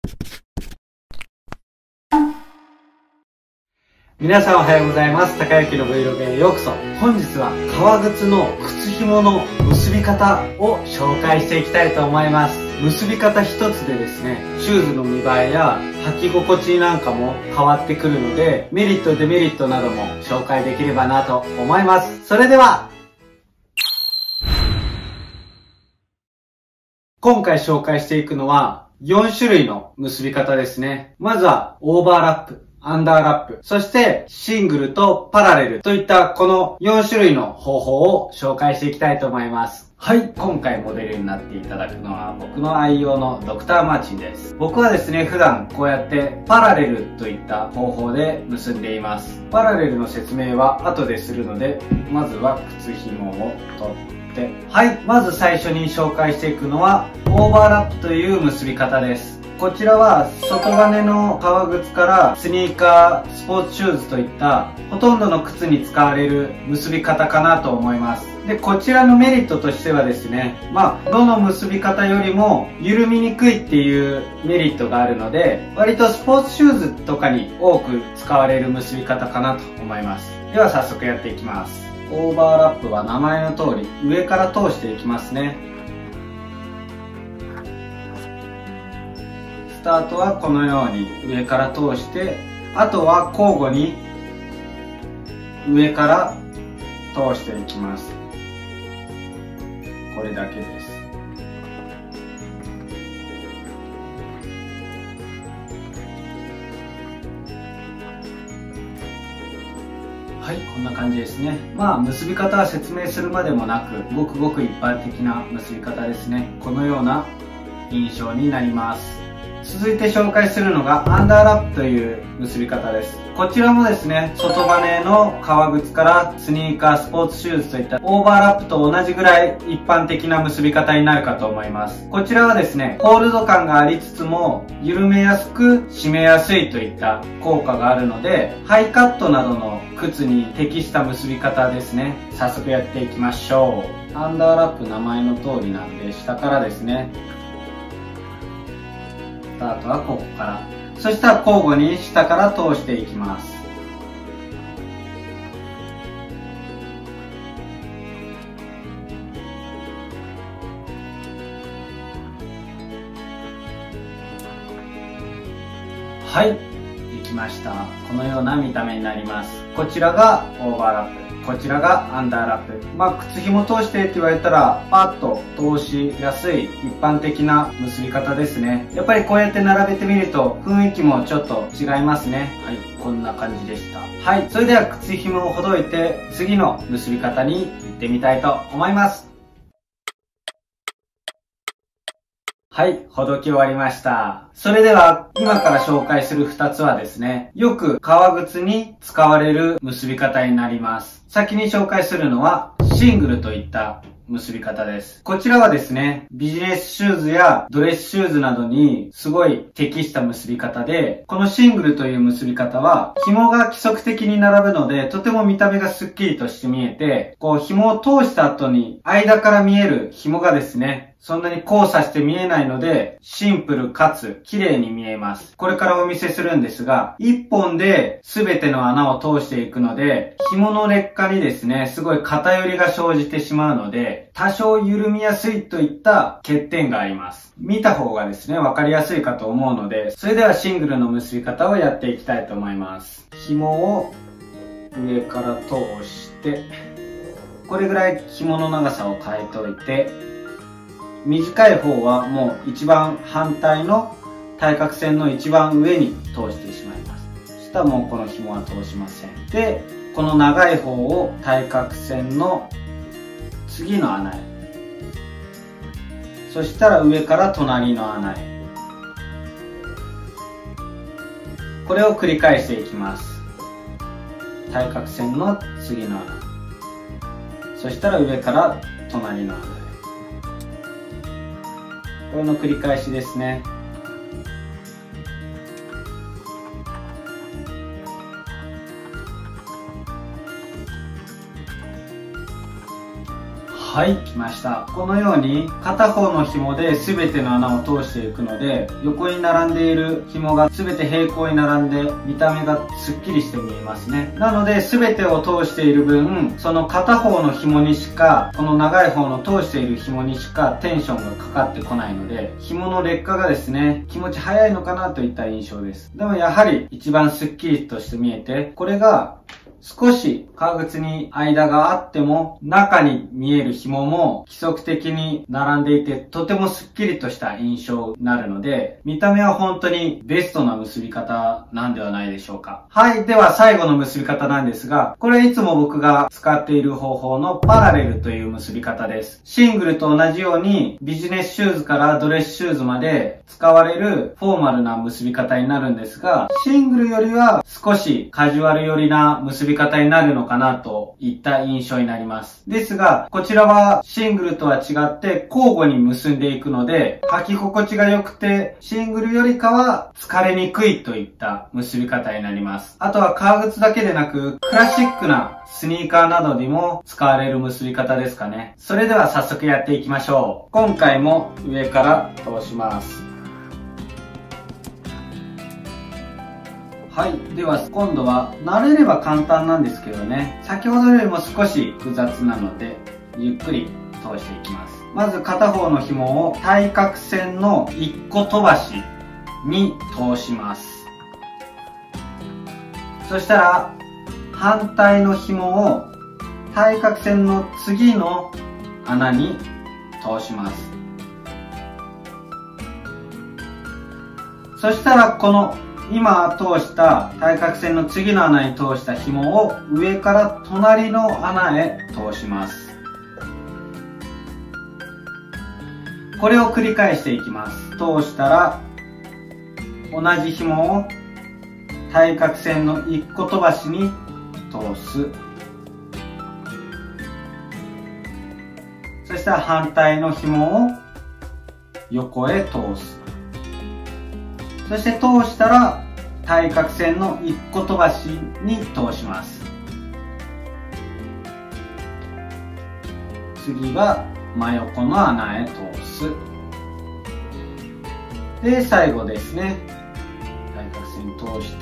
皆さんおはようございます。高之の Vlog へようこそ。本日は革靴の靴紐の結び方を紹介していきたいと思います。結び方一つでですね、シューズの見栄えや履き心地なんかも変わってくるので、メリットデメリットなども紹介できればなと思います。それでは今回紹介していくのは4種類の結び方ですね。まずはオーバーラップ、アンダーラップ、そしてシングルとパラレルといったこの4種類の方法を紹介していきたいと思います。はい、今回モデルになっていただくのは僕の愛用のドクターマーチンです。僕はですね、普段こうやってパラレルといった方法で結んでいます。パラレルの説明は後でするので、まずは靴紐を取ってはい、まず最初に紹介していくのはオーバーラップという結び方です。こちらは外バネの革靴からスニーカー、スポーツシューズといったほとんどの靴に使われる結び方かなと思います。で、こちらのメリットとしてはですね、どの結び方よりも緩みにくいっていうメリットがあるので、割とスポーツシューズとかに多く使われる結び方かなと思います。では早速やっていきます。オーバーラップは名前の通り上から通していきますね。スタートはこのように上から通して、あとは交互に上から通していきます。これだけです。はい、こんな感じですね。結び方は説明するまでもなく、ごくごく一般的な結び方ですね。このような印象になります。続いて紹介するのがアンダーラップという結び方です。こちらもですね、外バネの革靴からスニーカー、スポーツシューズといったオーバーラップと同じぐらい一般的な結び方になるかと思います。こちらはですね、ホールド感がありつつも緩めやすく締めやすいといった効果があるので、ハイカットなどの靴に適した結び方ですね。早速やっていきましょう。アンダーラップ名前の通りなんで下からですね。スタートはここから。そしたら交互に下から通していきます。はい、できました。このような見た目になります。こちらがオーバーラップ。こちらがアンダーラップ。靴紐通してって言われたら、パッと通しやすい一般的な結び方ですね。やっぱりこうやって並べてみると雰囲気もちょっと違いますね。はい、こんな感じでした。はい、それでは靴紐をほどいて次の結び方に行ってみたいと思います。はい、ほどき終わりました。それでは、今から紹介する2つはですね、よく革靴に使われる結び方になります。先に紹介するのは、シングルといった結び方です。こちらはですね、ビジネスシューズやドレスシューズなどにすごい適した結び方で、このシングルという結び方は、紐が規則的に並ぶので、とても見た目がスッキリとして見えて、紐を通した後に間から見える紐がですね、そんなに交差して見えないので、シンプルかつ綺麗に見えます。これからお見せするんですが、1本で全ての穴を通していくので、紐の劣化にですね、すごい偏りが生じてしまうので、多少緩みやすいといった欠点があります。見た方がですね、わかりやすいかと思うので、それではシングルの結び方をやっていきたいと思います。紐を上から通して、これぐらい紐の長さを変えておいて、短い方はもう一番反対の対角線の一番上に通してしまいます。そしたらもうこの紐は通しません。で、この長い方を対角線の次の穴へ。そしたら上から隣の穴へ。これを繰り返していきます。対角線の次の穴。そしたら上から隣の穴へ。これの繰り返しですね。 はい、来ました。このように片方の紐で全ての穴を通していくので、横に並んでいる紐が全て平行に並んで見た目がすっきりして見えますね。なので全てを通している分、その片方の紐にしか、この長い方の通している紐にしかテンションがかかってこないので、紐の劣化がですね、気持ち早いのかなといった印象です。でもやはり一番スッキリとして見えて、これが少し革靴に間があっても中に見える紐も規則的に並んでいてとてもスッキリとした印象になるので見た目は本当にベストな結び方なんではないでしょうか。はい。では最後の結び方なんですが、これいつも僕が使っている方法のパラレルという結び方です。シングルと同じようにビジネスシューズからドレスシューズまで使われるフォーマルな結び方になるんですが、シングルよりは少しカジュアル寄りな結び方になるのかなといった印象になります。ですが、こちらはシングルとは違って交互に結んでいくので、履き心地が良くて、シングルよりかは疲れにくいといった結び方になります。あとは革靴だけでなく、クラシックなスニーカーなどにも使われる結び方ですかね。それでは早速やっていきましょう。今回も上から通します。はい。では、今度は、慣れれば簡単なんですけどね、先ほどよりも少し複雑なので、ゆっくり通していきます。まず片方の紐を対角線の1個飛ばしに通します。そしたら、反対の紐を対角線の次の穴に通します。そしたら、この今通した対角線の次の穴に通した紐を上から隣の穴へ通します。これを繰り返していきます。通したら同じ紐を対角線の1個飛ばしに通す。そしたら反対の紐を横へ通す。そして通したら対角線の1個飛ばしに通します。次は真横の穴へ通す。で、最後ですね。対角線通して、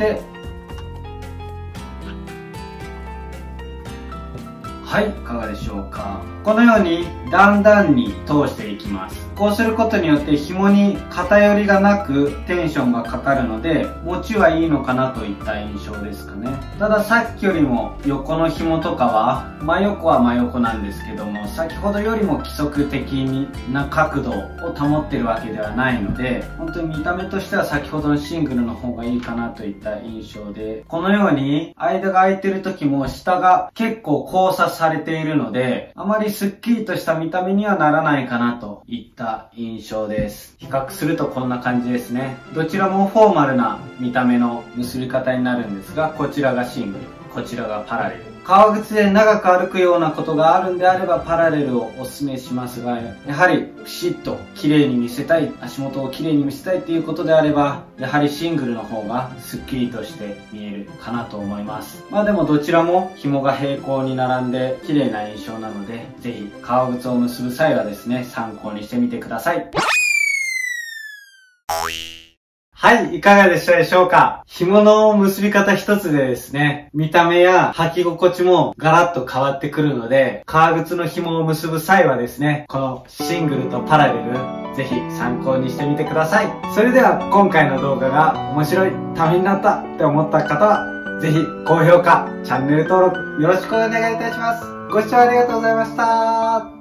はい、いかがでしょうか。このように段々に通していきます。こうすることによって紐に偏りがなくテンションがかかるので持ちはいいのかなといった印象ですかね。たださっきよりも横の紐とかは真横は真横なんですけども、先ほどよりも規則的な角度を保ってるわけではないので、本当に見た目としては先ほどのシングルの方がいいかなといった印象で、このように間が空いてる時も下が結構交差されているので、あまりスッキリとした見た目にはならないかなといった印象です。比較するとこんな感じですね。どちらもフォーマルな見た目の結び方になるんですが、こちらがシングル、こちらがパラレル。革靴で長く歩くようなことがあるんであればパラレルをお勧めしますが、やはりピシッと綺麗に見せたい、足元を綺麗に見せたいっていうことであれば、やはりシングルの方がスッキリとして見えるかなと思います。まあでもどちらも紐が平行に並んで綺麗な印象なので、ぜひ革靴を結ぶ際はですね、参考にしてみてください。はい、いかがでしたでしょうか。紐の結び方一つでですね、見た目や履き心地もガラッと変わってくるので、革靴の紐を結ぶ際はですね、このシングルとパラレル、ぜひ参考にしてみてください。それでは今回の動画が面白い、ためになったって思った方は、ぜひ高評価、チャンネル登録よろしくお願いいたします。ご視聴ありがとうございました。